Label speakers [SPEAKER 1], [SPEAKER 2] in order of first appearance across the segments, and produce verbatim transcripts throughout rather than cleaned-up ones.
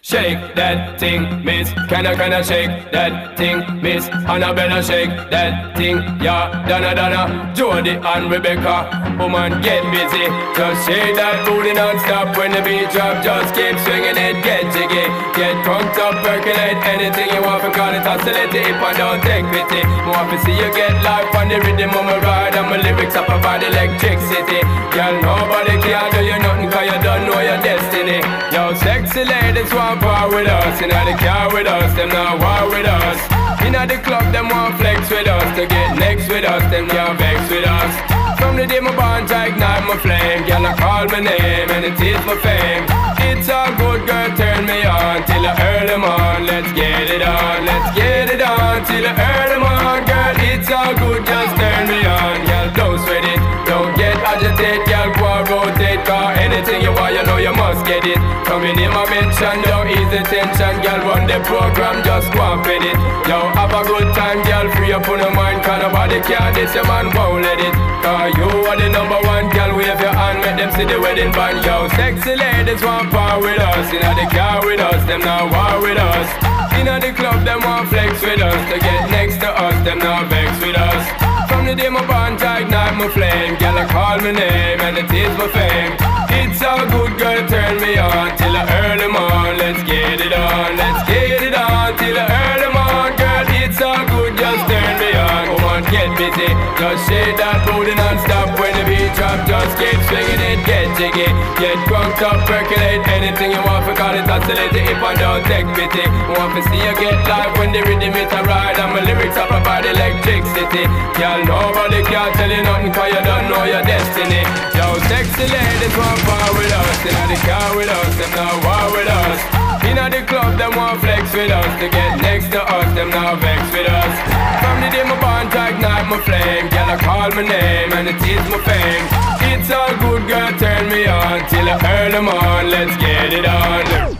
[SPEAKER 1] Shake that thing, miss. Can I, can I shake that thing, miss? Annabella, shake that thing, yeah. Donna, Donna, Jody and Rebecca. Woman, get busy. Just shake that booty non-stop. When the beat drop, just keep swinging it. Get jiggy, get crunked up, percolate. Anything you want, for call it oscillate. If I don't take pity, more to see you get life on the rhythm of my ride. And my lyrics up about electricity. Girl, nobody can do you nothing, cause you don't know your destiny. Yo, sexy ladies want part with us. Inna the car with us, them not war with us. Inna the club, them want flex with us. To get next with us, them can't vex with us. From the day my bond, I ignite my flame. Girl, I call my name and it is my fame. It's all good, girl, turn me on till I earn them on. Let's get it on, let's get it on till I earn them on. Girl, it's all good, just turn me on. Girl, don't sweat it, don't get agitated. Girl, go and rotate, cause anything you want, you know you must get it. Coming in my mention, don't ease the tension. Girl, run the program, just go and fit it. Yo, have a good time, girl, free up on your mind. Cause nobody can this, your man won't let it. Cause you are the number one, girl, wave your hand, make them see the wedding band. Yo, sexy ladies want part with us. Inna the car with us, them not war with us. Inna the club, them want flex with us. To get next to us, them not vex with us. From the day my bond, I ignite my flame. Girl, I call my name and it is my fame. It's all good, girl, turn me on till I earn them on. Let's get it on, let's get it on till I earn them on. Girl, it's all good, just turn me on. Come on, get busy, just shake that booty non-stop. When the beat drop, just keep swinging it. Get jiggy, get crunked up, percolate. Anything you want, for call it oscillate. If I don't take pity, want to see you get live when the rhythm it a ride. And my lyrics up about electricity. Girl, nobody can tell you nothing, cause you don't know your destiny. Yo, sexy ladies want part with us. Inna the car with us, them not war with us. Inna the club, them want flex with us. To get next to us, them not vex with us. From the day my bond, I ignite my flame. Girl, I call my name and it is my fame. It's all good, girl, turn me on till I earn them on. Let's get it on.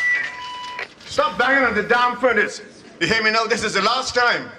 [SPEAKER 2] Stop banging on the damn furnace. You hear me now? This is the last time.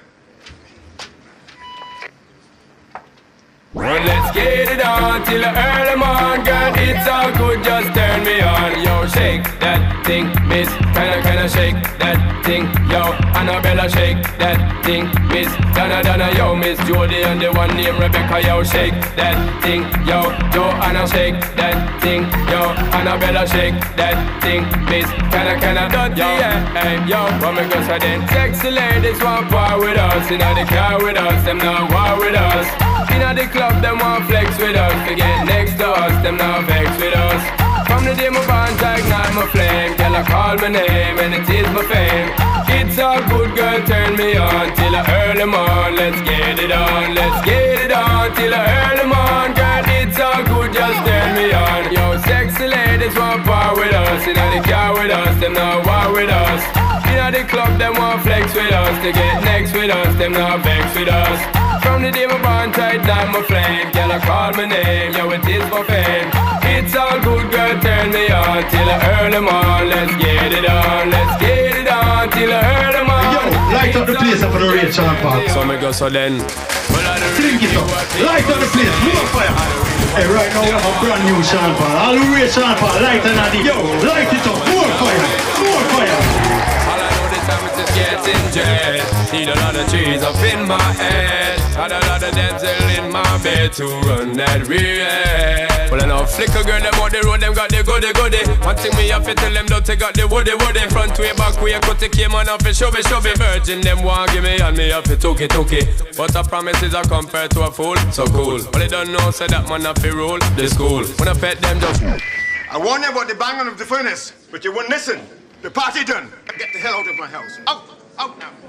[SPEAKER 1] Well, let's get it on till I earn them on. Girl, it's all good, just turn me on. Yo, shake that thing, miss. Can I, can I shake that thing? Yo, Annabella, shake that thing, miss. Donna, Donna, yo, Miss Jody and the one named Rebecca. Yo, shake that thing, yo. Joanna, shake that thing, yo. Annabella, shake that thing, miss. Can I, can I, yo, yeah, hey, yo. What me go say then? Sexy ladies want part with us. Inna the car with us, them not war with us. Inna the club, them want flex with us. To get next to us, them not vex with us. From the day my bond, I ignite my flame. Girl, I call my name and it is my fame. It's all good, girl, turn me on till I earn them on. Let's get it on, let's get it on till I earn them on. Girl, it's all good, just turn me on. Yo, sexy ladies want part with us. Inna the car with us, them not war with us. Inna the club, them want flex with us. To get next with us, them not vex with us. From the day my bond, I ignite my flame. Girl, I call my name, yo, it is my fame. It's all good, girl, turn me on till I earn them on. Let's get it on, let's get it on till I earn them on.
[SPEAKER 3] Yo, light up the place up for the real Sean Paul.
[SPEAKER 1] So me go so then.
[SPEAKER 3] Drink it up, light up the place, more fire. Hey, right now we have a brand new Sean Paul. All the real Sean Paul, light and addy. Yo, light it up, more fire, more fire.
[SPEAKER 1] All I know this time is just getting jet. Need a lot of trees up in my head. Had a lot of damsel in my bed to run that real. Well, I know flicker girl, them on the road, them got the goody goody. One thing me have to tell them, don't take out the woody woody. Front way, back way, cut the came on off and shove it, shove it. Virgin, them want give me and me have to took it, took it. But a promise is a compared to a fool, so cool. But they don't know, say that man have to rule the school. When I pet them, just
[SPEAKER 2] I warned you about the banging of the furnace, but you wouldn't listen. The party done. Get the hell out of my house. Out, out now.